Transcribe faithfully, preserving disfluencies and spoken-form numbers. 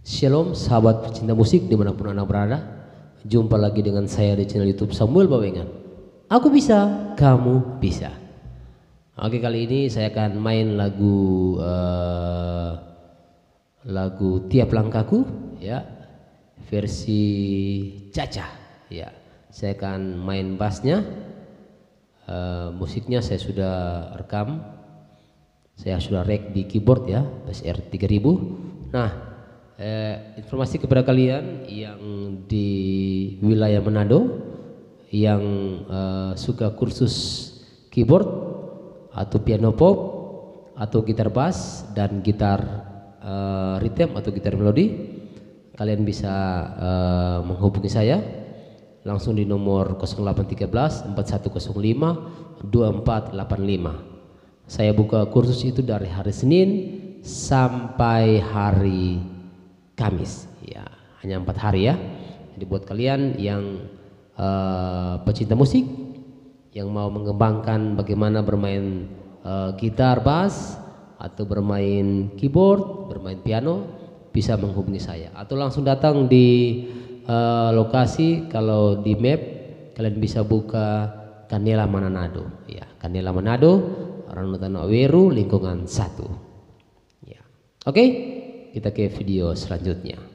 Shalom sahabat pecinta musik dimanapun Anda berada. Jumpa lagi dengan saya di channel YouTube Samuel Bawengan. Aku bisa, kamu bisa. Oke, kali ini saya akan main lagu uh, lagu Tiap Langkahku ya, versi Caca ya. Saya akan main bassnya, uh, musiknya saya sudah rekam, saya sudah rek di keyboard ya, Bass R tiga ribu. Nah, Eh, informasi kepada kalian yang di wilayah Manado yang eh, suka kursus keyboard atau piano pop atau gitar bass dan gitar eh, rhythm atau gitar melodi, kalian bisa eh, menghubungi saya langsung di nomor nol delapan satu tiga empat satu nol lima dua empat delapan lima. Saya buka kursus itu dari hari Senin sampai hari Kamis ya, hanya empat hari ya. Jadi buat kalian yang uh, pecinta musik yang mau mengembangkan bagaimana bermain uh, gitar bass atau bermain keyboard, bermain piano, bisa menghubungi saya atau langsung datang di uh, lokasi. Kalau di map kalian bisa buka Kanela Manado ya, Kanela Manado, Ranutan Aweru, lingkungan satu ya. Oke, kita ke video selanjutnya.